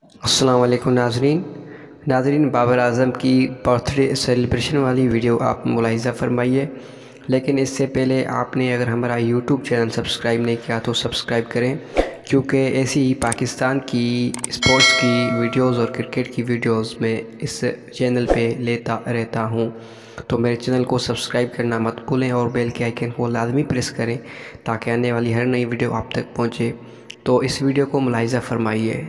अस्सलाम वालेकुम नाज़रीन बाबर आज़म की बर्थडे सेलिब्रेशन वाली वीडियो आप मुलाहिज़ा फरमाइए। लेकिन इससे पहले आपने अगर हमारा यूट्यूब चैनल सब्सक्राइब नहीं किया तो सब्सक्राइब करें, क्योंकि ऐसी ही पाकिस्तान की स्पोर्ट्स की वीडियोस और क्रिकेट की वीडियोस में इस चैनल पे लेता रहता हूँ। तो मेरे चैनल को सब्सक्राइब करना मत भूलें और बेल के आइकन को लाजमी प्रेस करें ताकि आने वाली हर नई वीडियो आप तक पहुँचे। तो इस वीडियो को मुलाहिज़ा फरमाइए।